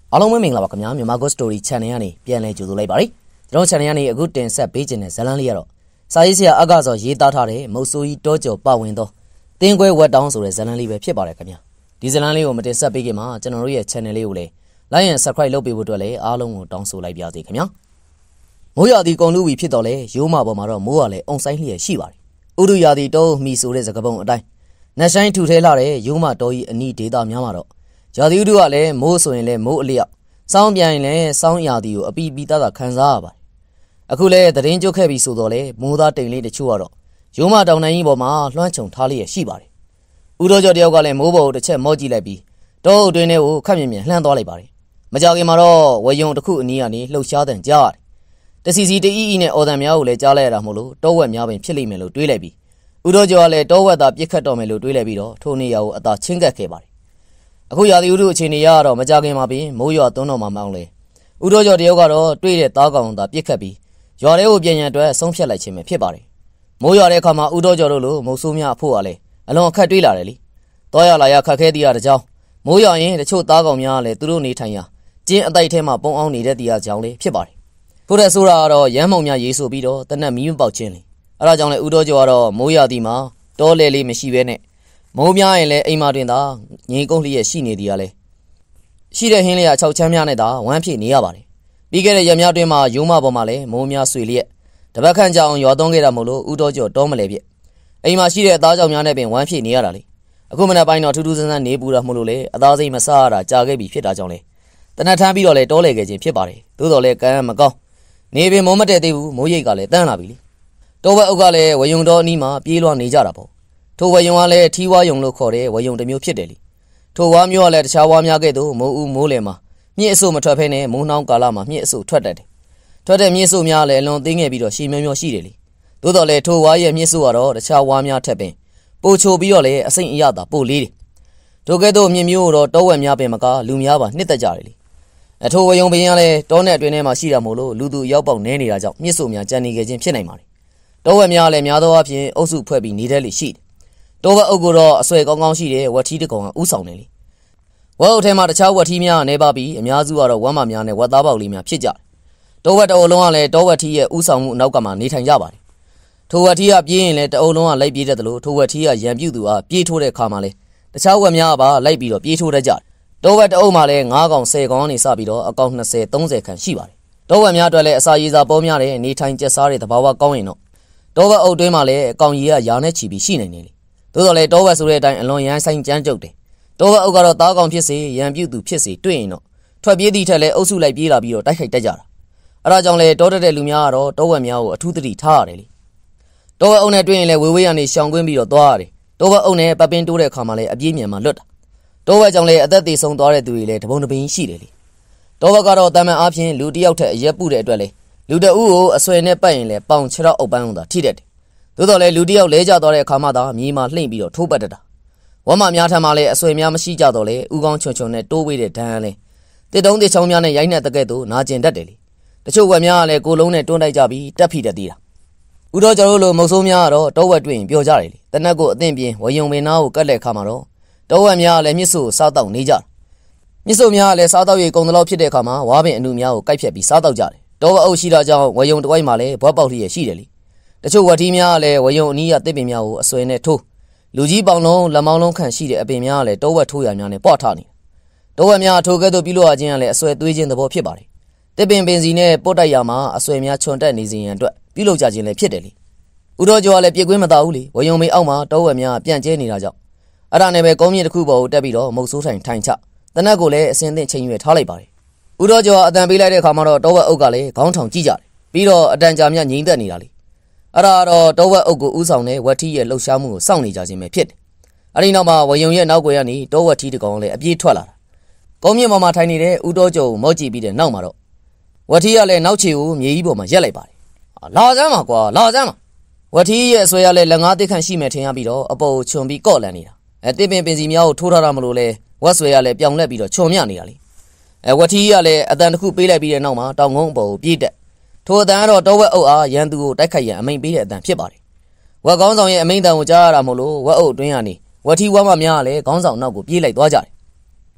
အားလုံးပဲမင်္ဂလာပါခင်ဗျာမြန်မာ Ghost Story Channel ကနေပြန်လည်ကြိုဆိုလိုက်ပါရစေကျွန်တော် Channel ကနေအခုတင်ဆက်ပေးခြင်းတဲ့ဇာတ်လမ်းလေးကတော့စာရေးဆရာအကစောရေးသားထားတဲ့မုတ်ဆိုးကြီးတောကျော်ပါဝင်သောတင်းခွဲဝက်တောင်းဆိုတဲ့ဇာတ်လမ်းလေးပဲဖြစ်ပါတယ်ခင်ဗျာဒီဇာတ်လမ်းလေးကိုမတင်ဆက်ပေးခင်မှာကျွန်တော်တို့ရဲ့ Channel လေးကိုလည်း Like and Subscribe လုပ်ပေးဖို့အတွက်လည်းအားလုံးကိုတောင်းဆိုလိုက်ပါရစေခင်ဗျာမိုးရာသီကုန်လူဝီဖြစ်တော့လေရိုးမပေါ်မှာတော့မိုးကလည်းအုံဆိုင်လျက်ရှိပါတယ်ဥဒုရာသီတောမီဆိုတဲ့စကားပုံအတိုင်းနတ်ဆိုင်ထူထဲလာတဲ့ရိုးမတော်ကြီးအနီးဒေသများမှာတော့ရာသီဥတုကလည်းမိုးဆိုရင်လည်းမိုးအလျောက်စောင်းပြန်ရင်လည်းစောင်းရာသီကိုအပီပီသားခံစားရပါတယ်အခုလည်းသတင်းကြုတ်ခဲ့ပြီဆိုတော့လေမိုးသားတိမ်လေးတချို့ကတော့ရိုးမတောင်နိုင်ကြီးပေါ်မှာလွှမ်းခြုံထားလျက်ရှိပါတယ်ဥတော်ကျော်တယောက်ကလည်းမိုးပေါ်ကိုတစ်ချက်မော့ကြည့်လိုက်ပြီးတောအုပ်တွင်းထဲကိုခက်မြင်လှမ်းသွားလိုက်ပါတယ်မကြခင်မှာတော့ဝယုံတစ်ခုအနီးကနေလှုပ်ရှားတဲ့ကြားရတယ်တစီစီတီးနဲ့အော်တန်များကိုလည်းကြားလိုက်ရတာမို့လို့တောဝက်များပင်ဖြစ်လိမ့်မယ်လို့တွေးလိုက်ပြီးဥတော်ကျော်ကလည်းတောဝက်သာပြစ်ခတ်တော်မယ်လို့တွေးလိုက်ပြီးတော့ထိုနေရာကိုအသာချင်းကပ်ခဲ့ပါတယ်အခုရာသီဥတုအခြေအနေရတော့မကြခင်မှာပင်မိုးရွာသွန်းတော်မှာမောင်းလေဥတော်ကျော်တယောက်ကတော့တွေးတဲ့သားကောင်သာပြစ်ခတ်ပြီးရွာထဲကိုပြန်ရန်အတွက်ဆုံးဖြတ်လိုက်ခြင်းပဲဖြစ်ပါတယ်မိုးရွာတဲ့အခါမှာဥတော်ကျော်တို့လိုမုတ်ဆိုးများအဖို့ကလည်းအလွန်အခက်တွေးလာတယ်လေတောရလာရခက်ခဲတရားတစ်ကြောင်းမိုးရွာရင်တချို့သားကောင်များကလည်းသူတို့နေထိုင်ရာကျင်းအတိုက်ထဲမှာပုံအောင်နေတဲ့တရားကြောင့်လေဖြစ်ပါတယ်ထို့တဲ့ဆိုတာကတော့ရမ်းမုံများရေးဆိုပြီးတော့တနက်မီးမပေါက်ခြင်းလေအဲဒါကြောင့်လေဥတော်ကျော်ကတော့မိုးရွာသည်မှာတောလေလေးမရှိဘဲနဲ့မိုးများရင်လည်းအိမ်မတွင်သာငိန်ကုန်းလျက်ရှိနေသည်ကလည်းရှိတဲ့ဟင်းလေးက6ချမ်းများနဲ့သာဝမ်းဖြစ်နေရပါတယ်ပြီးခဲ့တဲ့ရက်များတွင်မှာရိုးမပေါ်မှာလည်းမိုးများဆွေလျက်တပတ်ခန့်ကြာအောင်ရွာသွန်းခဲ့တာမို့လို့ဥတော်ကျော်တောမလဲပြက်အိမ်မှာရှိတဲ့အသားကြောင့်များနဲ့ပင်ဝမ်းဖြစ်နေရတာလေအခုမနက်ပိုင်းတော့ထူးထူးဆန်းဆန်းနေပူတာမို့လို့လေအသားစိတ်မစားရတာကြာခဲ့ပြီဖြစ်တာကြောင့်လေတနက်ထမ်းပြီးတော့လေတောလေခဲ့ခြင်းဖြစ်ပါတယ်သို့တော်လည်းကံမကောင်းနေပင်မိုးမတည့်သေးဘူးမိုးရိပ်ကလည်းတန်းလာပြီလေတောဘက်အုပ်ကလည်းဝယုံတော်အနီးမှာပြေးလွှားနေကြတာပေါ့ထိုဝယုံကလည်းထီးဝါယုံလို့ခေါ်တဲ့ဝယုံတစ်မျိုးဖြစ်တယ်လေထိုဝါမျိုးကလည်းတခြားဝါများကဲ့သို့မိုးဦးမိုးလယ်မှာမြင့်အဆုမထွက်ဖဲနဲ့မိုးနှောင်းကာလမှာမြင့်အဆုထွက်တတ်တယ်ထွက်တဲ့မြင့်အဆုများလည်းအလွန်သေးငယ်ပြီးတော့ရှည်မျောရှိတယ်လေသို့တော်လည်းထိုဝါရဲ့မြင့်အဆုကတော့တခြားဝါများထက်ပင်ပိုချိုပြီးတော့လည်းအစိမ့်အရသာပိုလေးတယ်ထိုကဲ့သို့မြင့်မျိုးတော့တောဝက်များပင်မကလူများပါနှစ်သက်ကြတယ်လေအထိုဝယုံပင်ကလည်းတောနဲ့အတွင်းထဲမှာရှိတာမို့လို့လူသူရောက်ပေါက်နေနေတာကြောင့်မြင့်အဆုများကြံနေခဲ့ခြင်းဖြစ်နိုင်ပါတယ်တောဝက်များလည်းများသောအားဖြင့်အုပ်စုဖွဲ့ပြီးနေတဲ့လေရှိတယ်တောဝက်အုပ်ကတော့အဆွဲကောင်းကောင်းရှိတဲ့ဝက်ထီးတစ်ကောင်ကဥဆောင်နေလေဝက်အုပ်ထဲမှာတခြားဝက်ထီးများကနေပါပြီးအများစုကတော့ဝက်မများနဲ့ဝက်သားပေါက်လေးများဖြစ်ကြတယ်တောဝက်တအုပ်လုံးကလည်းတောဝက်ထီးရဲ့ဥဆောင်မှုအနောက်ကမှနေထိုင်ကြပါတယ်ထိုဝက်ထီးကပြေးရင်လည်းတအုပ်လုံးကလိုက်ပြေးတတ်တယ်လို့ထိုဝက်ထီးကရံပြူသူအားပြေးထိုးတဲ့ခါမှာလည်းတခြားဝက်များကပါလိုက်ပြီးတော့ပြေးထိုးတတ်ကြတယ်တောဝက်တအုပ်မှာလည်း9ကောင်10ကောင်ကနေစပြီးတော့အကောင်20 30ခန့်ရှိပါတယ်တောဝက်များအတွက်လည်းအစာရေစာပေါများတဲ့နေထိုင်ကျက်စားတဲ့သဘာဝကောင်းရင်တော့တောဝက်အုပ်တွင်းမှာလည်းအကောင်ကြီးကရာနဲ့ချီပြီးရှိနိုင်တယ်လေသို့တော်လည်းတောဝက်ဆိုတဲ့အတိုင်းအလွန်ရမ်းဆိုင်ကြမ်းကြုတ်တယ်တောဝက်အုပ်ကတော့သားကောင်ဖြစ်စေရံပြုတ်သူဖြစ်စေတွေ့ရင်တော့ထွက်ပြေးသည့်ထက်လည်းအုပ်စုလိုက်ပြေးလာပြီးတော့တိုက်ခိုက်တတ်ကြတာအဲဒါကြောင့်လည်းတောတက်တဲ့လူများကတော့တောဝက်များကိုအထူးသတိထားရတယ်လေတောဝက်အုပ်နဲ့တွေ့ရင်လည်းဝေဝေးကနေရှောင်ကွင်းပြီးတော့သွားရတယ်တောဝက်အုပ်နဲ့ပပင်းတိုးတဲ့အခါမှာလည်းအပြေးမြန်မှလွတ်တာတောဝက်ကြောင့်လည်းအသက်သေးဆုံးသွားတဲ့သူတွေလည်းတပုံတပင်းရှိတယ်လေတောဝက်ကတော့တာမန်အားဖြင့်လူတစ်ယောက်ထက်အရက်ပုတဲ့အတွက်လေလူတအုပ်ကိုအဆွဲနဲ့ပတ်ရင်လည်းပေါင်ခြေထောက်အုပ်ပန်းသာထိတတ်တယ်သို့တော်လည်းလူတစ်ယောက်လဲကျသွားတဲ့အခါမှသာမြေမှာလှိမ့်ပြီးတော့ထိုးပတ်တတ်တာဝမ်းမများထမ်းမှလည်းအဆွေများမရှိကြတော့လေဥကောင်းချွန်ချွန်နဲ့တိုးဝေးတဲ့ဒဏ်လဲတစ်တုံးတစ်ချောင်းများနဲ့ရိုက်နှက်တကဲ့သို့နာကျင်တတ်တယ်လေတချို့ဝက်များကလည်းကိုလုံးနဲ့တွန်းတိုက်ကြပြီးတက်ဖိတတ်သေးတာဥတော်ကျွန်တော်တို့လိုမုတ်ဆိုးများကတော့တောဝက်တွေ့ရင်ပြောကြတယ်လေတနက်ကိုအသင့်ပြင်းဝယုံပင်နာကိုကတ်လက်ခါမှာတော့တောဝက်များကလည်းမြစ်ဆိုးစားတောက်နေကြမြစ်ဆိုးများကလည်းစားတောက်ရည်ကုံတလောက်ဖြစ်တဲ့အခါမှာဝါပင်အနုများကိုကိုက်ဖြတ်ပြီးစားတောက်ကြတယ်တောဝက်အုပ်ရှိတာကြောင့်ဝယုံတဝိုက်မှာလည်းဘွားပေါက်လျက်ရှိတယ်လေတချို့ဝက်ထီးများကလည်းဝယုံအနီးရတစ်ပင်များကိုအဆွဲနဲ့ထိုးလူကြီးပေါင်လုံးလက်မောင်းလုံးခန့်ရှိတဲ့အပင်များကလည်းတောဝက်ထိုးရများနဲ့ပွားထားနေတောဝက်များထိုးကဲ့သို့ပြုလို့ရခြင်းကလည်းအဆွဲသွေးခြင်းသဘောဖြစ်ပါတယ်တစ်ပင်ပင်စီနဲ့ပုတ်တိုက်ရမှာအဆွဲများချွန်တက်နေစေရန်အတွက်ပြုလုပ်ကြခြင်းလည်းဖြစ်တယ်လေဥတော်ကျော်ကလည်းပြစ်ကွင်းမသာဘူးလေဝယုံမေအောက်မှာတောဝက်များပြန့်ကျဲနေတာကြောင့်အဲ့ဒါနဲ့ပဲကုန်းမြင့်တစ်ခုပေါ်ကိုတက်ပြီးတော့မုတ်ဆိုးထိုင်ချတနက်ကိုလည်းအစင်းသင့်ချိန်ရွယ်ထားလိုက်ပါတယ်ဥတော်ကျော်အတန်ပေးလိုက်တဲ့အခါမှာတော့တောဝက်အုပ်ကလည်းခေါင်းထောင်ကြည့်ကြတယ်ပြီးတော့အတန်ကြာမြငြိမ်သက်နေတာလေအဲ့ဒါတော့တောဝက်အုပ်ကိုဥဆောင်တဲ့ဝက်ထီးရဲ့လှုပ်ရှားမှုကိုစောင့်နေကြခြင်းပဲဖြစ်တယ်အဲ့ဒီနောက်မှာဝယုံရဲ့နောက်ွယ်ကနေတောဝက်ထီးတကောင်လည်းအပြေးထွက်လာတာကုန်းမြင့်ပေါ်မှာထိုင်နေတဲ့ဥတော်ကျော်ကိုမော့ကြည့်ပြီးတဲ့နောက်မှာတော့ဝက်ထီးကလည်းနောက်ခြေကိုမြေကြီးပေါ်မှာရက်လိုက်ပါတယ်လာစမ်းပါကွာလာစမ်းပါဝက်ထီးရဲ့အဆွဲရလည်းလက်ငါးတစ်ခန့်ရှိမယ်ထင်ရပြီးတော့အပေါ်ကိုခြုံပြီးကော့လန်နေတာတစ်ပင်ပင်စီများကိုထိုးထားတာမလို့လဲဝက်ဆွဲရလည်းပြောင်လက်ပြီးတော့ခြုံမြနေတာလေဝက်ထီးကလည်းအတန်တစ်ခုပေးလိုက်ပြီးတဲ့နောက်မှာတောင်ကုန်းအပေါ်ကိုပြေးတက်ထိုအတန်ကတော့တောဝက်အုပ်အားရန်သူကိုတိုက်ခိုက်ရန်အမိန်ပေးတဲ့အတန်ဖြစ်ပါတယ်ဝက်ကောင်းဆောင်ရဲ့အမိန်တန်ကိုကြားရတာမို့လို့ဝက်အုပ်အတွင်းကနေဝက်ထီးဝမ်းမများကလည်းခေါင်းဆောင်နောက်ကိုပြေးလိုက်သွားကြတယ်ဝ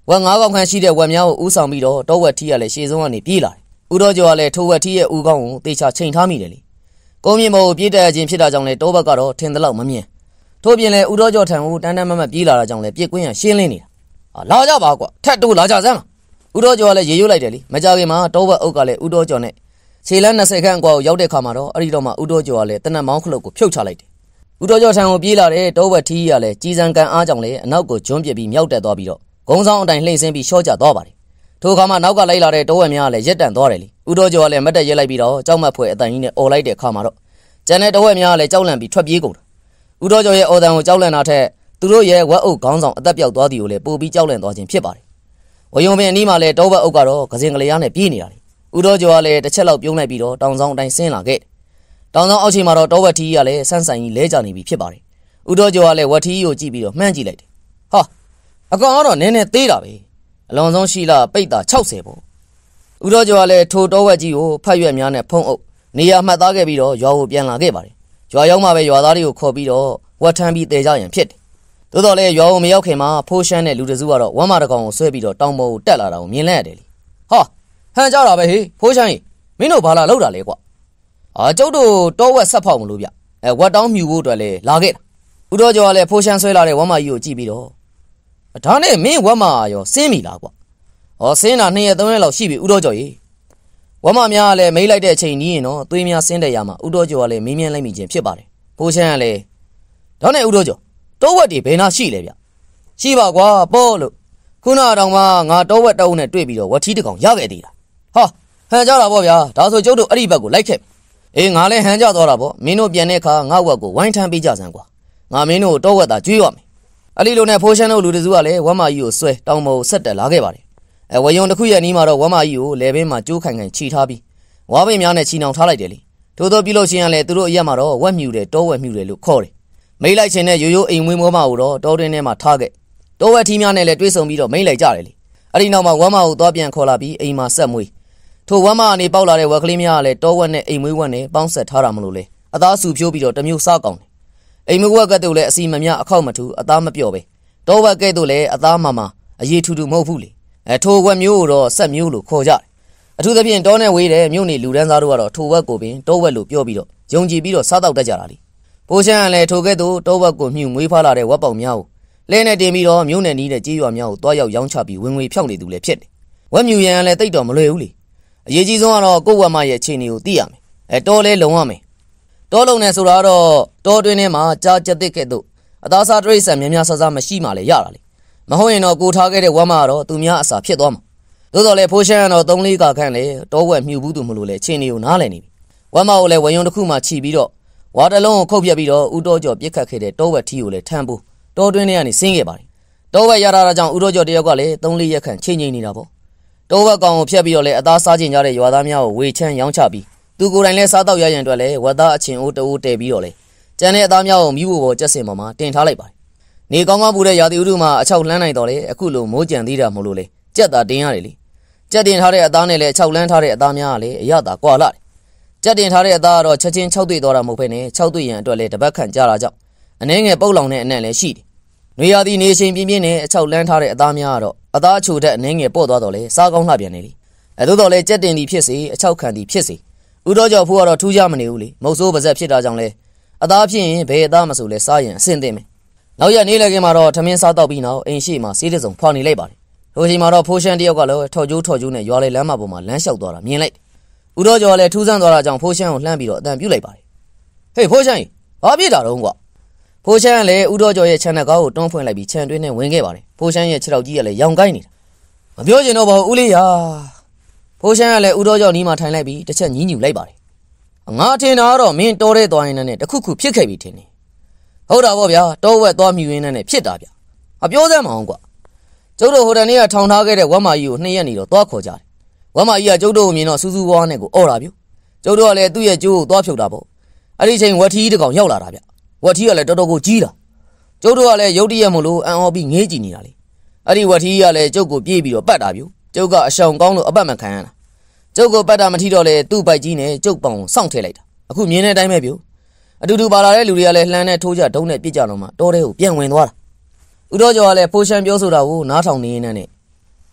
ဝက်9កောင်ခန့်ရှိတဲ့ဝက်များကိုဥဆောင်ပြီးတော့တောဝက်ထီးကလည်းရှေ့ဆုံးကနေပြေးလာတယ်ဥတော်ကျော်ကလည်းထိုဝက်ထီးရဲ့ဦးကောင်းကိုတေချာချိန်ထားမိတယ်လေကုန်းမြင့်ပေါ်ကိုပြေးတက်ခြင်းဖြစ်တာကြောင့်လည်းတောဘက်ကတော့ထင်သလောက်မမြင်ထို့ပြင်လည်းဥတော်ကျော်ထံကိုတန်းတန်းမမပြေးလာတာကြောင့်လည်းပြစ်ကွင်းရရှင်းလင်းနေတာလာကြပါကွာထက်တိုးလာကြစမ်းပါဥတော်ကျော်ကလည်းရေရွတ်လိုက်တယ်လေမကြခင်မှာတောဘက်အုပ်ကလည်းဥတော်ကျော်နဲ့ခြေလမ်း20ခန့်အကွာကိုရောက်တဲ့ခါမှာတော့အဲ့ဒီတော့မှဥတော်ကျော်ကလည်းတနက်မောင်းခလုတ်ကိုဖြုတ်ချလိုက်တယ်ဥတော်ကျော်ထံကိုပြေးလာတဲ့တောဝက်ထီးကလည်းကြီးစံကန်အားကြောင့်လည်းအနောက်ကိုဂျွန်းပစ်ပြီးမြောက်တက်သွားပြီးတော့ဂုံဆောင်အတိုင်းလှိမ့်ဆင်းပြီးရှော့ကျသွားပါတယ်ထိုအခါမှာနောက်ကလိုက်လာတဲ့တောဝက်များကလည်းရက်တန့်သွားတယ်လေဥတော်ကျော်ကလည်းမတ်တက်ရက်လိုက်ပြီးတော့ကြောက်မက်ဖွယ်အတန်ကြီးနဲ့អော်လိုက်တဲ့ခါမှာတော့ကျန်တဲ့တောဝက်များကလည်းကြောက်လန့်ပြီးထွက်ပြေးကုန်တာဥတော်ကျော်ရဲ့အော်တန်ကိုကြောက်လန့်တာထက်သူတို့ရဲ့ဝက်အုပ်ခေါင်းဆောင်အသက်ပြောက်သွားသည်ကိုလည်းပိုပြီးကြောက်လန့်သွားခြင်းဖြစ်ပါတယ်ဝယုံပင်အနီးမှာလည်းတောဝက်အုပ်ကတော့ကစင်ကလေးအားနဲ့ပြေးနေတာလေဥတော်ကျော်ကလည်းတစ်ချက်လောက်ပြုံးလိုက်ပြီးတော့တောင်ဆောင်အတိုင်းဆင်းလာခဲ့တောင်ဆောင်အောက်ခြေမှာတော့တောဝက်ထီးကလည်းဆန်းဆိုင်ကြီးလဲကျနေပြီဖြစ်ပါတယ်ဥတော်ကျော်ကလည်းဝက်ထီးကိုကြည့်ပြီးတော့မှန်းကြည့်လိုက်တယ်ဟာအကောင်ကတော့နည်းနည်းသေးတာပဲအလွန်ဆုံးရှိလားပိတ်တာ60ပေါ့ဥတော်ကျော်ကလည်းထိုတောဝက်ကြီးကိုဖတ်ရွက်များနဲ့ဖုံးအုပ်နေရာမှတ်သားခဲ့ပြီးတော့ရွာကိုပြန်လာခဲ့ပါတယ်ရွာရောက်မှပဲရွာသားတွေကိုခေါ်ပြီးတော့ဝက်ထမ်းပြီးတေကြရန်ဖြစ်တယ်သို့တော်လည်းရွာကိုမရောက်ခင်မှာဖိုးရှမ်းတဲ့လူတစုကတော့ဝမ်းမတကောင်ကိုဆွဲပြီးတော့တောင်ပေါ်ကိုတက်လာတာကိုမြင်လိုက်ရတယ်လေဟာဟန်ကြတာပဲဟေးဖိုးရှမ်းကြီးမင်းတို့ဘာလာလောက်တာလဲကွာကျုပ်တို့တောဝက်ဆက်ဖောက်မလို့ဗျဝက်တောင်းမြူဖို့အတွက်လည်းလာခဲ့တာဥတော်ကျော်ကလည်းဖိုးရှမ်းဆွဲလာတဲ့ဝမ်းမကြီးကိုကြည့်ပြီးတော့ဒါနဲ့မင်းဝက်မရောစင်းပြီလားကွာစင်းတာ2ရက်3ရက်လောက်ရှိပြီဥတော်ကျော်ကြီးဝမ်းမများကလည်းမိတ်လိုက်တဲ့အချိန်ကြီးရင်တော့သွေးများဆင်းတဲ့ရမှာဥတော်ကျော်ကလည်းမင်းမြန်းလိုက်မိခြင်းဖြစ်ပါတယ်ဖိုးရှမ်းကလည်းဒါနဲ့ဥတော်ကျော်တောဝက်တွေဘယ်နာရှိလဲဗျရှိပါကွာပေါ့လို့ခုနတောင်မှငါတောဝက်တောင်းနဲ့တွေ့ပြီးတော့ဝက်ထီးတကောင်ရခဲ့သေးတာဟာဟန်ကြတာပေါ့ဗျာဒါဆိုကျုပ်တို့အဲ့ဒီဘက်ကိုလိုက်ခဲ့အေးငါလည်းဟန်ကြသွားတာပေါ့မင်းတို့ပြန်တဲ့အခါငါဝက်ကိုဝိုင်းထမ်းပေးကြစမ်းကွာငါမင်းတို့တောဝက်သာကျွေးရမယ်အဲ့ဒီလိုနဲ့ဖိုးရှမ်းတို့လူတစုကလည်းဝက်မကြီးကိုဆွဲတောင်ပေါ်ဆက်တက်လာခဲ့ပါတယ်ဝယုံတစ်ခုရဲ့နီးမှာတော့ဝက်မကြီးကိုလယ်ဘင်းမှာကျိုးခိုင်ခိုင်ခြိထားပြီးဝါးပင်များနဲ့ချီနှောင်ထားလိုက်တယ်လေထို့သောပြုလို့ရှိရင်လည်းသူတို့အရက်မှာတော့ဝက်မြူတယ်တောဝက်မြူတယ်လို့ခေါ်တယ်မိတ်လိုက်ခြင်းနဲ့ရိုးရိုးအိမ်မွေးမောမကိုတော့တောတွင်းထဲမှာထားခဲ့တောဝက်ထီးများနဲ့လည်းတွေးဆုံပြီးတော့မိတ်လိုက်ကြတယ်လေအဲ့ဒီနောက်မှာဝက်မကိုသွားပြန်ခေါ်လာပြီးအိမ်မှာဆက်မွေးထိုဝက်မအနေပေါက်လာတဲ့ဝက်ကလေးများကလည်းတောဝက်နဲ့အိမ်မွေးဝက်နဲ့ပေါင်းဆက်ထားတာမလို့လေအသားဆူဖြိုးပြီးတော့တမျိုးစားကောင်းတယ်အိမ်မွေးဝက်ကတူလည်းအစီမမြအခောက်မထူအသားမပြော့ပဲတောဝက်ကဲ့သို့လည်းအသားမမအရေးထူထူမဟုတ်ဘူးလေထိုဝက်မျိုးကိုတော့ဆက်မျိုးလို့ခေါ်ကြတယ်အထူးသဖြင့်တောနဲ့ဝေးတဲ့မြို့နေလူဒန်းစားတို့ကတော့ထိုဝက်ကိုပင်တောဝက်လို့ပြောပြီးတော့ယုံကြည်ပြီးတော့စားတော့တတ်ကြတာလေဖိုးရှမ်းကလည်းထိုကဲ့သို့တောဝက်ကိုမြှူမွေးဖားလာတဲ့ဝက်ပေါင်များကိုလဲနဲ့တင်ပြီးတော့မြို့နယ်နီးတဲ့ကြေးရွာများကိုတွားရောက်ရောင်းချပြီးဝင်ငွေဖြောက်နေသူလည်းဖြစ်တယ်ဝက်မြှူရန်ကလည်းတိတ်တော့မလွယ်ဘူးလေအရေးကြီးဆုံးကတော့ကိုယ့်ဝက်မရဲ့အခြေအနေကိုသိရမယ်တောလဲလုံရမယ်တောလုံနေဆိုတာကတော့တောတွင်းထဲမှာကြားကျက်တဲ့ကဲ့သို့အသားစားတရိတ်ဆန်များများဆဆမရှိမှလည်းရတာလေမဟုတ်ရင်တော့ကိုထားခဲ့တဲ့ဝက်မကတော့သူများအစာဖြစ်သွားမှာသို့တော်လည်းဖိုးရှမ်းကတော့3-4ခါခန့်လေတောဝက်မြှူဘူးသူမလို့လေအခြေအနေကိုနားလည်နေပြီဝက်မကိုလည်းဝယုံတစ်ခုမှခြိပြီးတော့ဝါတလုံးကိုခုတ်ပြက်ပြီးတော့ဥတော်ကျော်ပြစ်ခတ်ခဲ့တဲ့တောဝက်ထီးကိုလည်းထမ်းဖို့တောတွင်းထဲကနေဆင်းခဲ့ပါတယ်တောဝက်ရတာကြောင့်ဥတော်ကျော်တယောက်ကလည်း3-4ရက်ခန့်ချိန်ချိန်နေတာပေါ့တောဝက်ကောင်ကိုဖျက်ပြီးတော့လည်းအသားစားကျင်ကြတဲ့ရွာသားများကိုဝေချမ်းရောင်းချပြီးသူကိုယ်တိုင်လည်းစားတော့ရရင်အတွက်လည်းဝက်သားအချင်းအိုးတိုးတဲပြီးတော့လေကျန်တဲ့အသားများကိုမိဖို့ပေါ်ကျက်စင်ပေါ်မှာတင်ထားလိုက်ပါတယ်နေကောင်းကောင်းပူတဲ့ရာသီဥတုမှာအချောက်လှမ်းနိုင်တော့လေအခုလိုမိုးကြံသေးတာမလို့လေကြက်သာတင်ရတယ်လေကြက်တင်ထားတဲ့အသားနဲ့လည်းအချောက်လှမ်းထားတဲ့အသားများကလည်းအရသာကွာလာတယ်ကြက်တင်ထားတဲ့အသားကတော့ချက်ချင်း6တွေ့သွားတာမဟုတ်ဘဲနဲ့6တွေ့ရန်အတွက်လည်းတပတ်ခန့်ကြာတာကြောင့်အနှဲငယ်ပုတ်လောင်တဲ့အနံ့လည်းရှိတယ်။နွေရာသီနေချိန်ပြင်းပြင်းနဲ့အချောက်လန်းထားတဲ့အသားများကတော့အသားအချိုတက်အနှဲငယ်ပေါ့သွားတော့လေစားကောင်းလှပြန်နေလေ။သို့တော်လည်းကြက်တင်သည်ဖြစ်စေအချောက်ခံသည်ဖြစ်စေဥတော်ကျော်ဖိုးကတော့ထူးခြားမနေဘူးလေ။မုတ်ဆိုးပါဇက်ဖြစ်တာကြောင့်လေအသားဖြစ်ရင်ဘယ်အသားမဆိုလဲစားရင်အဆင်သင့်မယ်။နောက်ရက်နေလေကင်းမှာတော့ထမင်းစားတော့ပြီးနောက်အိမ်ရှိမှာစေးတဲ့စုံဖွာနေလိုက်ပါတယ်။ထိုချိန်မှာတော့ဖိုးရှမ်းတယောက်ကလည်းထော်ကျိုးနဲ့ရွာလေလမ်းမပေါ်မှာလမ်းလျှောက်သွားတာမြင်လိုက်ဥတော်ကျော်လည်းထူးဆန်းသွားတာကြောင့်ဖိုးရှမ်းကိုလှမ်းပြီးတော့အတန်ပြုတ်လိုက်ပါတယ်ဟေးဖိုးရှမ်းဘာဖြစ်တာတော့ကွာဖိုးရှမ်းလည်းဥတော်ကျော်ရဲ့ခြံနှက်ကားကိုတွန်းဖွင့်လိုက်ပြီးခြံတွင်းနဲ့ဝင်ခဲ့ပါတယ်ဖိုးရှမ်းရဲ့ခြေထောက်ကြီးကလည်းရောင်ကိုင်းနေတာမပြောချင်တော့ပါဘူးဦးလေးရာဖိုးရှမ်းကလည်းဥတော်ကျော်နီးမှထိုင်လိုက်ပြီးတစ်ချက်ညည်းညူလိုက်ပါတယ်ငါထင်တာကတော့မင်းတော်တဲ့သွားရင်နဲ့တခုခုဖြစ်ခဲ့ပြီထင်တယ်ဟုတ်တာပေါ့ဗျာတောဝက်သွားမြူရင်းနဲ့ဖြစ်တာဗျအပြောစမ်းမအောင်ကွာကျုပ်တို့ဟိုတနေ့ကထောင်ထားခဲ့တဲ့ဝက်မာကြီးကို2ရက်နေတော့သွားခေါ်ကြတယ်ဝက်မာကြီးကကျုပ်တို့ကိုမြင်တော့စူးစူးဝါးနဲ့ကိုအော်တာဗျကျုပ်တို့ကလည်းသူ့ရဲ့ကျိုးကိုသွားဖြုတ်တာပေါ့အဲ့ဒီချိန်ဝက်ထီးတကောင်ရောက်လာတာဗျဝက်ထီးကလည်းတော်တော်ကိုကြီးတာကျုပ်တို့ကလည်းရုတ်တရက်မလို့အံ့ဩပြီးငေးကြည့်နေတာလေအဲ့ဒီဝက်ထီးကလည်းကျုပ်ကိုပြေးပြီးတော့ပတ်တာဗျကျုပ်ကအရှောင်ကောင်းလို့အပတ်မခံရတာကျုပ်ကိုပတ်တာမထီတော့လေသူ့ပိုက်ကြီးနဲ့ကျုပ်ပေါင်စောင့်ထည့်လိုက်တာအခုမြင်တဲ့အတိုင်းပဲဗျအတူတူပါလာတဲ့လူတွေကလည်းလှမ်းနဲ့ထိုးကြဒုံးနဲ့ပြစ်ကြတော့မှတောထဲကိုပြန်ဝင်သွားတာဥတော်ကျော်ကလည်းဖိုးရှမ်းပြောဆိုတာကိုနားထောင်နေနေနဲ့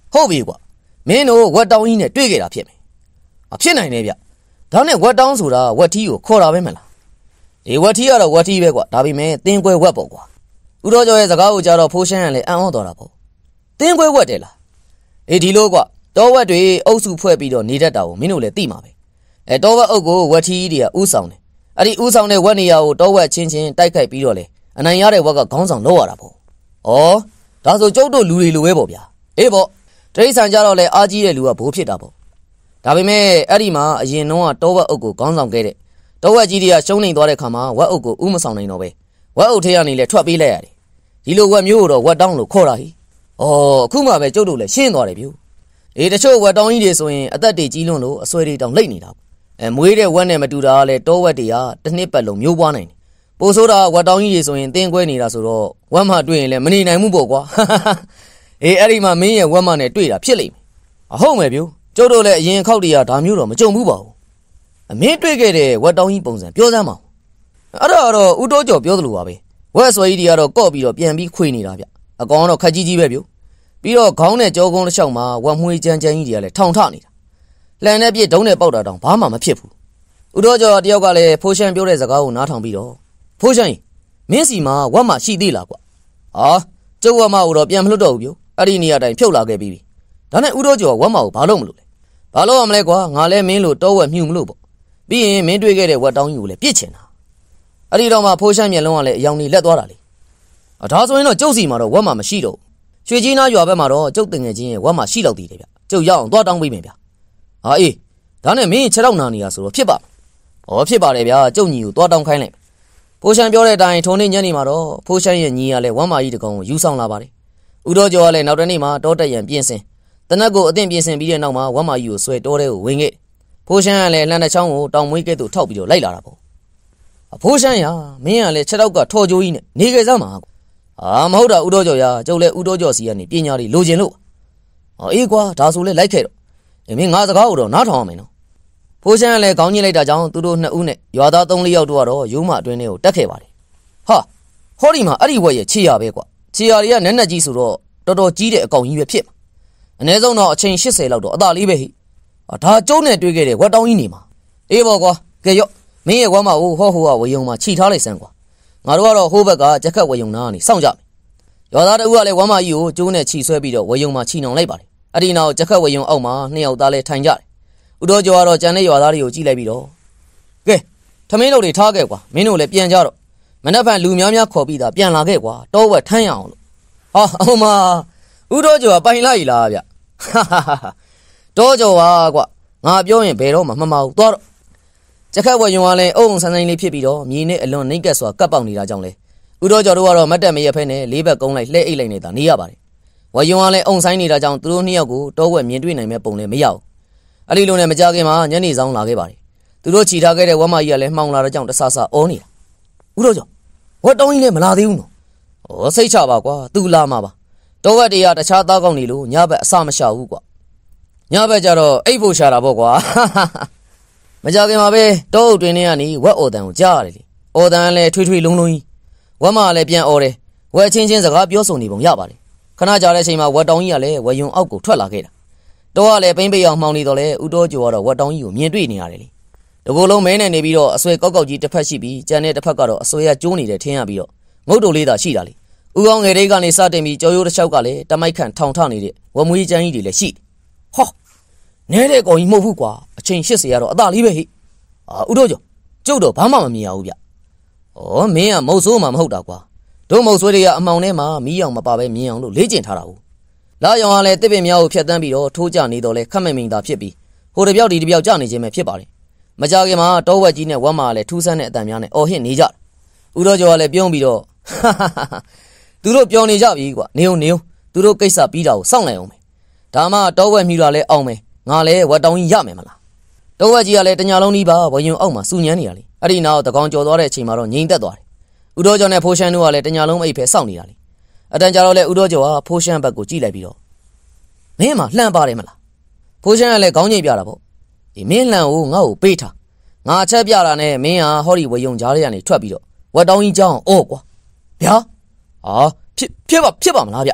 ဟုတ်ပြီကွာမင်းတို့ဝက်တောင်းကြီးနဲ့တွေ့ကြတာဖြစ်မယ်အဖြစ်နိုင်နေဗျဒါနဲ့ဝက်တောင်းဆိုတာဝက်ထီးကိုခေါ်တာပဲမလားဒီဝက်ထီးကတော့ဝက်ထီးပဲကွာဒါပေမဲ့တင်းကွဲဝက်ပေါ့ကွာဦးတော်ကျော်ရဲ့စကားကိုကြားတော့ဖိုးရှမ်းကလည်းအံ့ဩသွားတာပေါ့တင်းကွဲဝက်တယ်လားအေးဒီလိုကွာတောဝက်တွေအုပ်စုဖွဲ့ပြီးတော့နေတတ်တာကိုမင်းတို့လည်းသိမှာပဲတောဝက်အုပ်ကိုဝက်ထီးတွေကဥဆောင်တယ်အဲ့ဒီဥဆောင်တဲ့ဝက်နေရာကိုတောဝက်ချင်းချင်းတိုက်ခိုက်ပြီးတော့လေအနိုင်ရတဲ့ဝက်ကခေါင်းဆောင်လောက်ရတာပေါ့ဩဒါဆိုကျုပ်တို့လူတွေလိုပဲပေါ့ဗျာအေးပေါ့တရိษံကြတော့လေအားကြီးတဲ့လူကဘိုးဖြစ်တာပေါ့ဒါပေမဲ့အဲ့ဒီမှာအရင်တော့တောဝက်အုပ်ကိုခေါင်းဆောင်ခဲ့တဲ့တောဝက်ကြီးတွေကရှုံးနေသွားတဲ့ခါမှာဝက်အုပ်ကိုဥမဆောင်နိုင်တော့ပဲဝက်အုပ်ထဲကနေလေထွက်ပေးလိုက်ရတယ်ဒီလိုဝက်မျိုးတော့ဝက်တောင်းလို့ခေါ်တာဟိအခုမှပဲကျုပ်တို့လည်းရှင်းသွားတယ်ဗျူအေးတချို့ဝက်တောင်းကြီးတွေဆိုရင်အသက်တွေကြီးလွန်းလို့အဆွဲတွေတောင်လိမ့်နေတာမွေးတဲ့ဝက်နဲ့မတူတာလဲတောဝက်တွေကတစ်နှစ်ပတ်လုံးမျိုးပွားနိုင်တယ်ပိုဆိုးတာဝက်တောင်းကြီးတွေဆိုရင်တင်းကွဲနေတာဆိုတော့ဝက်မတွေ့ရင်လည်းမနေနိုင်ဘူးပေါ့ကွာအေးအဲ့ဒီမှာမင်းရဲ့ဝက်မနဲ့တွေ့တာဖြစ်လိမ့်မယ်အဟုတ်မယ်ဗျူကျုပ်တို့လည်းအရင်ခောက်တည်းကဒါမျိုးတော့မကြုံဘူးပါဘူးအမင်းတွေ့ခဲ့တဲ့ဝက်တောင်းကြီးပုံစံပြောစမ်းပါဦးအဲ့တော့ဦးတိုးကျော်ပြောသလိုပါပဲဝက်ဆွဲကြီးတွေကတော့ကော့ပြီးတော့ပြန်ပြီးခွေနေတာဗျအကောင်ကတော့ခက်ကြီးကြီးပဲဗျပြီးတော့ခေါင်းနဲ့ကြောကုန်းတစ်လျှောက်မှာဝက်မွှေးကြမ်းကြမ်းကြီးတွေကလည်းထောင်ထနေတာလှန်နဲ့ပြစ်ဒုံးနဲ့ပေါက်တာတောင်ဘာမှမဖြစ်ဘူးဦးတိုးကျော်တယောက်ကလည်းဖိုးရှမ်းပြောတဲ့စကားကိုနားထောင်ပြီးတော့ဖိုးရှမ်းမင်းစီမှာဝက်မရှိသေးလားကွာကျုပ်ဝက်မကိုတော့ပြန်မလွတ်တော့ဘူးဗျအဲ့ဒီနေရာတိုင်းဖြုတ်လာခဲ့ပြီးပြီဒါနဲ့ဦးတိုးကျော်ဝက်မကိုဘာလို့မလို့လဲဘာလို့ရမလဲကွာငါလဲမင်းလို့တောဝက်မြှူမလို့ပေါ့ပြီးရင်မင်းတွေ့ခဲ့တဲ့ဝက်တောင်းကြီးကိုလည်းပြစ်ချင်တာအဲ့ဒီတော့မှဖိုးရှမ်းမျက်လုံးကလည်းအယောင်ကြီးလက်သွားတာလေဒါဆိုရင်တော့ကျုပ်စီမှာတော့ဝက်မမရှိတော့ရွှေကြီးနားရွာဘက်မှာတော့ကျုပ်တင်ငယ်ချင်းရဲ့ဝက်မရှိတော့သေးတယ်ဗျကျုပ်ရောက်အောင်သွားတောင်းပေးမယ်ဗျအေးဒါနဲ့မင်းခြေထောက်နာနေတာဆိုတော့ဖြစ်ပါဖြစ်ပါတယ်ဗျကျုပ်ညီကိုသွားတောင်းခိုင်းလိုက်ဖိုးရှမ်းပြောတဲ့အတိုင်းထုံနေညနေမှာတော့ဖိုးရှမ်းရဲ့ညီကလည်းဝက်မကြီးတကောင်ကိုယူဆောင်လာပါတယ်ဦးတော်ကျော်ကလည်းနောက်တနေ့မှာတောတက်ရန်ပြင်ဆင်တနက်ကိုအသင့်ပြင်ဆင်ပြီးတဲ့နောက်မှာဝက်မကြီးကိုဆွဲတောထဲကိုဝင်ခဲ့ဖိုးရှမ်းကလည်းလှန်တဲ့ချောင်းကိုတောင်မွေးကဲ့သို့ထောက်ပြီးတော့လိုက်လာတာပေါ့ဖိုးရှမ်းရမင်းကလည်းခြေထောက်ကထော်ကြိုးကြီးနဲ့နေကြစမ်းပါမဟုတ်တာဦးတော်ကျော်ရကျုပ်လည်းဦးတော်ကျော်စီကနေပညာတွေလိုချင်လို့အေးကွာဒါဆိုလဲလိုက်ခဲ့တော့မင်းငါစကားကိုတော့နားထောင်ရမယ်နော်ဖိုးရှမ်းကလည်းခေါင်းညှိလိုက်တာကြောင့်သူတို့နှစ်ဦးနဲ့ရွာသား3-4ယောက်တို့ကတော့ရုံးမအတွင်းထဲကိုတက်ခဲ့ပါတယ်ဟောဒီမှာအဲ့ဒီဝက်ရဲ့ခြေရပဲကွာခြေရတွေကနက်နက်ကြီးဆိုတော့တော်တော်ကြီးတဲ့အကောင်ကြီးပဲဖြစ်မှာအနည်းဆုံးတော့အချိန်80လောက်တော့အသာလေးပဲဟိဒါကျုံးနဲ့တွေ့ခဲ့တဲ့ဝက်တောင်းကြီးနေမှာအေးပေါ့ကွာကဲရော့မင်းရဲ့ဝက်မကိုဟောဝေယုံမှာခြိထားလိုက်စမ်းကွာငါတို့ကတော့ဟိုးဘက်ကကြက်ခတ်ဝေယုံနာကနေစောင့်ကြမယ်ရွာသားတဦးကလည်းဝက်မကြီးကိုကျိုးနဲ့ခြိဆွဲပြီးတော့ဝေယုံမှာခြိနှောင်လိုက်ပါတယ်အဲ့ဒီနောက်ကြက်ခတ်ဝေယုံအောက်မှာ2ယောက်သားလဲထိုင်ကြတယ်ဦးတော်ကျော်ကတော့ကြံတဲ့ရွာသားတွေကိုကြည့်လိုက်ပြီးတော့ကဲထမင်းတို့တွေထားခဲ့ကွာမင်းတို့လည်းပြန်ကြတော့မနေ့ကလူများများခေါ်ပြီးသားပြန်လာခဲ့ကွာတောဝက်ထမ်းရအောင်လို့အမဦးတော်ကျော်ကပိုင်လိုက်လားဗျတောကျော်ပါကွာငါပြောရင်ဘယ်တော့မှမမဘူးသွားတော့ကြက်ခတ်ဝက်ယုံကလည်းအုံဆန်းဆန်းလေးဖြစ်ပြီးတော့မြေနဲ့အလွန်နှိမ့်ကက်စွာကပ်ပေါက်နေတာကြောင့်လေဦးတော်ကျော်တို့ကတော့မတ်တက်မရက်ဖဲနဲ့လေးဘက်ကုန်းလိုက်လှဲအိတ်လိုက်နေတာနေရပါတယ်ဝက်ယုံကလည်းအုံဆိုင်နေတာကြောင့်သူတို့2ယောက်ကိုတောဝက်မြင်တွေ့နိုင်မဲ့ပုံလည်းမရဘူးအဲ့ဒီလိုနဲ့မကြခင်မှာညနေဆောင်လာခဲ့ပါတယ်သူတို့ခြိထားခဲ့တဲ့ဝက်မကြီးကလည်းမှောင်လာတဲ့ကြောင့်တဆဆအောနေတာဦးတော်ကျော်ဝက်တောင်းကြီးလည်းမလာသေးဘူးနော်စိတ်ချပါကွာသူလာမှာပါတောဝက်တွေကတခြားသားကောင်းနေလို့ညဘက်အစမရှာဘူးကွာညဘက်ကျတော့အိတ်ဖို့ရှာတာပေါ့ကွာမကြခင်မှာပဲတောအုပ်တွင်ထဲကနေဝက်အော်တန်ကိုကြားရတယ်လေအော်တန်လည်းထွေးထွေးလုံးလုံးကြီးဝက်မလည်းပြန်အော်တယ်ဝက်ချင်းချင်းစကားပြောဆိုနေပုံရပါတယ်ခဏကြာတဲ့အချိန်မှာဝက်တောင်းကြီးကလည်းဝက်ယုံအောက်ကိုထွက်လာခဲ့တာတောကလည်းပိမ့်ပိအောင်မှောင်နေတော့လေဦးတော်ကျော်ကတော့ဝက်တောင်းကြီးကိုမြင်တွေ့နေရတယ်လေတကူလုံးမဲနဲ့နေပြီးတော့အဆွဲကောက်ကောက်ကြီးတစ်ဖက်ရှိပြီးကြံတဲ့တစ်ဖက်ကတော့အဆွဲရကျိုးနေတဲ့ထင်းရပြီးတော့ငုတ်တုံလေးသာရှိတာလေဦးကောင်းငယ်လေးကနေစတင်ပြီးကြော်ရိုးတစ်ချောက်ကလည်းတမိုက်ခန့်ထောင်ထနေတဲ့ဝက်မွေးချမ်းကြီးတွေလည်းရှိနဲတဲ့ကောင်ကြီးမဟုတ်ဘူးကွာအချိန်80ကတော့အသာလေးပဲဟိဦးတော်ကျော်ကျုပ်တော့ဘာမှမမြင်ရဘူးဗျမင်းကမုတ်ဆိုးမှမဟုတ်တာကွာတို့မုတ်ဆိုးတွေကအမှောင်ထဲမှာမီးအောင်မပါပဲမြင်အောင်လို့လေ့ကျင့်ထားတာဟုတ်လာရောင်ကလည်းတစ်ပင်များကိုဖြတ်တန်းပြီးတော့ထိုးကြနေတော့လဲခက်မိန်မိန်သာဖြစ်ပြီးဟိုတပြောက်ဒီတပြောက်ကြနေခြင်းပဲဖြစ်ပါတယ်မကြခင်မှာတောဝက်ကြီးနဲ့ဝက်မကလည်းထူးဆန်းတဲ့အတန်များနဲ့အော်ဟစ်နေကြတယ်ဦးတော်ကျော်ကလည်းပြုံးပြီးတော့သူတို့ပြောနေကြပြီကွာနေုံသူတို့ကိစ္စပြီးတာကိုစောင့်လိုက်အောင်မယ်ဒါမှတောဝက်မြူတာလဲအောင်မယ်ငါလဲဝက်တောင်းကြီးရမယ်မလားတောဝက်ကြီးကလည်းတညာလုံးကြီးပါဝယုံအောက်မှာစူညမ်းနေရလေအဲ့ဒီနောက်တကောင်ကြော်သွားတဲ့အချိန်မှာတော့ငြိမ်သက်သွားတယ်ဦးတော်ကျော်နဲ့ဖိုးရှမ်းတို့ကလည်းတညာလုံးအိပ်ဖဲစောင့်နေတာလေအတန်ကြာတော့လဲဦးတော်ကျော်ကဖိုးရှမ်းဘက်ကိုကြည့်လိုက်ပြီးတော့မင်းမလှမ်းပါတယ်မလားဖိုးရှမ်းကလည်းခေါင်းငိတ်ပြတာပေါ့ဒီမင်းလှမ်းကိုငါ့ကိုပေးထားငါအချက်ပြတာနဲ့မင်းဟာဟောဒီဝယုံကြားထဲကနေထွက်ပြီးတော့ဝက်တောင်းကြီးကြောင်းအော်ကွာဗျာဖြစ်ပါမလားဗျ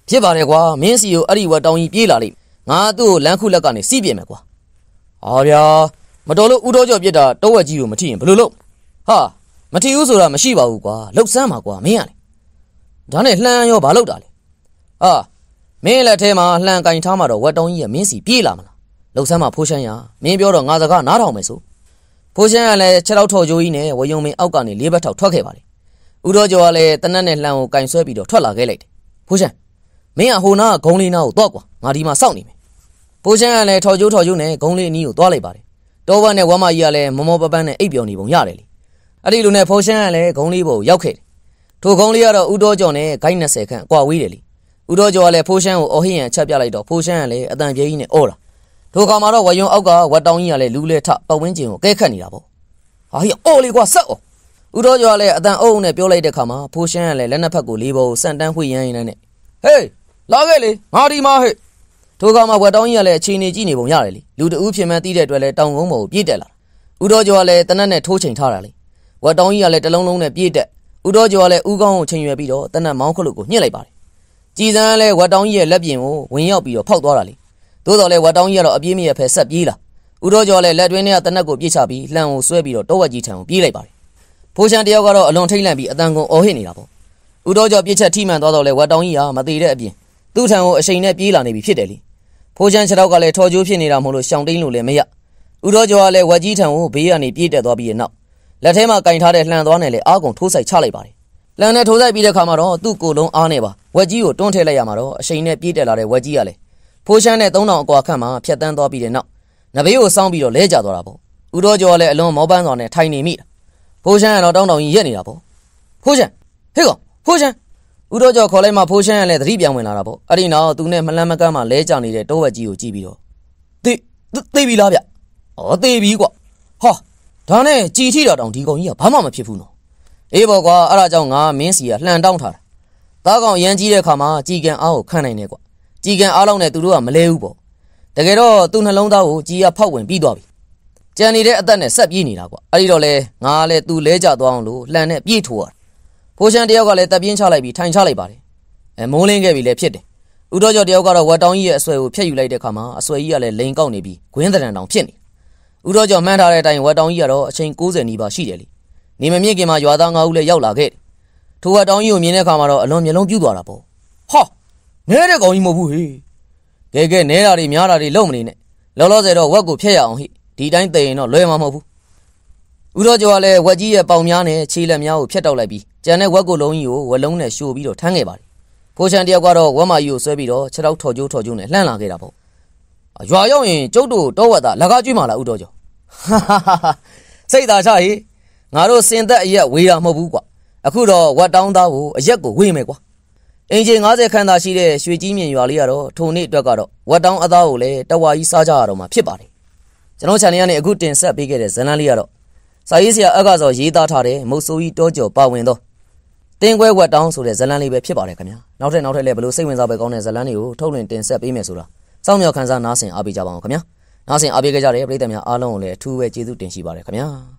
ဖြစ်ပါတယ်ကွာမင်းစီကိုအဲ့ဒီဝက်တောင်းကြီးပြေးလာလိမ့်ငါသူ့ကိုလမ်းခုလက်ကနေစီးပြစ်မယ်ကွာဟာဗျာမတော်လို့ဥတော်ကျော်ပြစ်တာတောဝက်ကြီးကိုမထီရင်ဘယ်လိုလုပ်ဟာမထီဘူးဆိုတာမရှိပါဘူးကွာလှုပ်ဆန်းပါကွာမင်းရလေဒါနဲ့လှမ်းရောဘာလုပ်တာလဲဟာမင်းလက်ထဲမှာလှမ်းကင်ထားမှတော့ဝက်တောင်းကြီးကမင်းစီပြေးလာမလားလှုပ်ဆန်းမှာဖိုးရှမ်းရမင်းပြောတော့ငါစကားနားထောင်မယ်ဆိုဖိုးရှမ်းကလည်းခြေထောက်ထော်ကြိုးကြီးနဲ့ဝယုံမင်းအောက်ကနေလေးဘက်ထောက်ထွက်ခဲ့ပါလေဥတော်ကျော်ကလည်းတနတ်နဲ့လှမ်းကိုကင်ဆွဲပြီးတော့ထွက်လာခဲ့လိုက်တယ်ဖိုးရှမ်းမင်းကဟိုနာကဂုံးလေးနာကိုတော့ကွာငါဒီမှာစောင့်နေမယ်ဖိုးရှမ်းကလည်းထော်ကြိုးနဲ့ဂုံးလေးအနီးကိုသွားလိုက်ပါတယ်တောဘတ်နဲ့ဝမ်းမကြီးကလည်းမောမောပပန်းနဲ့အိပ်ပျော်နေပုံရတယ်လေအဲ့ဒီလိုနဲ့ဖိုးရှမ်းကလည်းဂုံးလေးပေါ်ရောက်ခဲ့တယ်ထိုဂုံးလေးကတော့ဥတော်ကျော်နဲ့ဂိုင်း20ခန့်ကွာဝေးတယ်လေဥတော်ကျော်ကလည်းဖိုးရှမ်းကိုအော်ဟစ်ရန်ချက်ပြလိုက်တော့ဖိုးရှမ်းကလည်းအတန်ပြေးကြီးနဲ့အော်လာထိုခါမှာတော့ဝယုံအောက်ကဝက်တောင်းကြီးကလည်းလူးလဲထပတ်ဝန်းကျင်ကိုကဲခတ်နေတာပေါ့ဟာဟိအော်လေကွာဆက်အော်ဥတော်ကျော်ကလည်းအတန်အုံနဲ့ပြောလိုက်တဲ့ခါမှာဖိုးရှမ်းကလည်းလက်နှစ်ဖက်ကိုလေးပေါ်ကိုစန့်တန်းဝှေ့ရမ်းရင်းနဲ့ဟေးလာခဲ့လေငါဒီမှာဟဲ့ထိုခါမှာဝက်တောင်းကြီးကလည်းအချိန်နေကြည့်နေပုံရတယ်လေလူတဦးဖြစ်မှန်းသိတဲ့အတွက်လည်းတောင်ကုန်းပေါ်ကိုပြေးတက်လာဥတော်ကျော်ကလည်းတနတ်နဲ့ထိုးချိန်ထားတာလေဝက်တောင်းကြီးကလည်းတလုံးလုံးနဲ့ပြေးတက်ဥတော်ကျော်ကလည်းဥကောင်းကိုချိန်ရွယ်ပြီးတော့တနတ်မောင်းခလုတ်ကိုညှစ်လိုက်ပါတယ်ကြည်စမ်းလည်းဝက်တောင်းကြီးရဲ့လက်ပြင်ကိုဝင်ရောက်ပြီးတော့ဖောက်သွားတာလေသို့တော်လည်းဝက်တောင်းကြီးကတော့အပြေးမရဖဲဆက်ပြေးလာဥတော်ကျော်လည်းလက်တွင်းထဲကတနတ်ကိုပြစ်ချပြီးလှန်ကိုဆွဲပြီးတော့တောဝက်ကြီးထံကိုပြေးလိုက်ပါတယ်ဖိုးရှမ်းတယောက်ကတော့အလွန်ထိတ်လန့်ပြီးအတန်ကုန်အော်ဟစ်နေတာပေါ့ဥတော်ကျော်ပြစ်ချက်ထိမှန်သွားတော့လဲဝက်တောင်းကြီးဟာမသေးတဲ့အပြင်သူ့ထံကိုအချိန်နဲ့ပြေးလာနေပြီဖြစ်တယ်လေဖိုးရှမ်းခြေထောက်ကလည်းထော်ကျိုးဖြစ်နေတာမဟုတ်လို့ရှောင်တိန်လို့လည်းမရဥတော်ကျော်ကလည်းဝက်ကြီးထံကိုဘေးကနေပြေးတက်သွားပြီးတဲ့နောက်လက်ထဲမှာကင်ထားတဲ့လှန်သွားနဲ့လည်းအားကုန်ထိုးဆိုင်ချလိုက်ပါတယ်လှန်နဲ့ထိုးဆိုင်ပြီးတဲ့ခါမှာတော့သူ့ကိုယ်လုံးအားနဲ့ပါဝက်ကြီးကိုတွန်းထည့်လိုက်ရမှာတော့အချိန်နဲ့ပြေးတက်လာတဲ့ဝက်ကြီးကလည်းဖိုးရှမ်းနဲ့3000အကွာခန့်မှာဖြတ်တန်းသွားပြီးတဲ့နောက်နဘေးကိုစောင်းပြီးတော့လဲကျသွားတာပေါ့ဥတော်ကျော်ကလည်းအလွန်မောပန်းစွာနဲ့ထိုင်နေမိတာဖိုးရှမ်းကတော့တောင်းကြီးရက်နေတာပေါ့ဖိုးရှမ်းဟေးကောင်ဖိုးရှမ်းဥတော်ကျော်ခေါ်လိုက်မှဖိုးရှမ်းကလည်းသတိပြန်ဝင်လာတာပေါ့အဲ့ဒီနောက်သူနဲ့မလန်းမကန်းမှလဲကျနေတဲ့တောဝက်ကြီးကိုကြည့်ပြီးတော့သေပြီလားဗျဩသေပြီကွာဟာဒါနဲ့ကြည်ထိတာတောင်ဒီကောင်ကြီးကဘာမှမဖြစ်ဘူးနော်အေးပေါ့ကွာအဲ့ဒါကြောင့်ငါမင်းစီကလှန်တောင်းထားတာသားကောင်ရမ်းကြီးတဲ့ခါမှာကြည်ကန်အားကိုခံနိုင်တယ်ကွာကြည်ကန်အားလောက်နဲ့သူတို့ကမလဲဘူးပေါ့တကယ်တော့သူ့နှလုံးသားကိုကြည်ရဖောက်ဝင်ပြီးသွားပြီကြံနေတဲ့အသက်နဲ့ဆက်ပြေးနေတာကွာအဲ့ဒီတော့လေငါကလည်းသူလဲကျသွားအောင်လို့လှန်နဲ့ပြေးထိုးရဖိုးရှမ်းတယောက်ကလည်းတပ်ပြင်းချလိုက်ပြီးထိုင်ချလိုက်ပါတယ်မိုးလင်းခဲ့ပြီလည်းဖြစ်တယ်ဥတော်ကျော်တယောက်ကတော့ဝက်တောင်းကြီးရဲ့အဆွဲကိုဖျက်ယူလိုက်တဲ့ခါမှာအဆွဲကြီးကလည်းလိန်ကောက်နေပြီးဂွင်းတရံတောင်ဖြစ်နေဥတော်ကျော်မှန်းထားတဲ့အတိုင်းဝက်တောင်းကြီးကတော့အချိန်90နီးပါးရှိတယ်လေနေမမြင့်ခင်မှာရွာသား9ဦးလည်းရောက်လာခဲ့တယ်ထိုဝက်တောင်းကြီးကိုမြင်တဲ့ခါမှာတော့အလွန်မျိုးလုံးပြူးသွားတာပေါ့ဟာနဲတဲ့ကောင်ကြီးမဟုတ်ဘူးဟေးကဲနဲတာတွေများတာတွေလုံးမနေနဲ့လောလောဆယ်တော့ဝက်ကိုဖျက်ရအောင်ဟိဒီတိုင်းသိရင်တော့လွယ်မှာမဟုတ်ဘူးဥတော်ကျော်ကလည်းဝက်ကြီးရဲ့ပေါင်များနဲ့ခြေလက်များကိုဖျက်တောက်လိုက်ပြီးကြံတဲ့ဝက်ကိုလုံးကြီးကိုဝက်လုံးနဲ့ရှို့ပြီးတော့ထမ်းခဲ့ပါတယ်ဖိုးရှမ်းတယောက်ကတော့ဝက်မကြီးကိုဆွဲပြီးတော့ခြေထောက်ထော်ကျိုးနဲ့လှမ်းလာခဲ့တာပေါ့ရွာရောက်ရင်ကျုပ်တို့တောဝက်သားလက်ကားကျွေးမှလားဥတော်ကျော်စိတ်သာချဟေငါတို့စင်သက်အရက်ဝေးတာမဟုတ်ဘူးကွာအခုတော့ဝက်တောင်းသားကိုအရက်ကိုဝေးမယ်ကွာအင်ဂျင်90ခန်းသာရှိတဲ့ရွှေကြီးမြင်ရွာလေးကတော့ထုံနေ့အတွက်ကတော့ဝက်တောင်းအသားကိုလည်းတဝါကြီးစားကြရတော့မှာဖြစ်ပါတယ်ကျွန်တော် channel ကနေအခုတင်ဆက်ပေးခဲ့တဲ့ဇာတ်လမ်းလေးကတော့စာရေးဆရာအကစောရေးသားထားတဲ့မုတ်ဆိုးကြီးတောကျော်ပါဝင်သောတင်းခွဲဝက်တောင်းဆိုတဲ့ဇာတ်လမ်းလေးပဲဖြစ်ပါတယ်ခင်ဗျာနောက်ထပ်လည်းဘလို့စိတ်ဝင်စားပဲကောင်းတဲ့ဇာတ်လမ်းတွေကိုထုတ်လွှင့်တင်ဆက်ပေးမယ်ဆိုတာစောင့်မျှော်ခန်းစားနားဆင်အားပေးကြပါအောင်ခင်ဗျာနားဆင်အားပေးကြတဲ့ပရိသတ်များအားလုံးကိုလည်းအထူးပဲကျေးဇူးတင်ရှိပါတယ်ခင်ဗျာ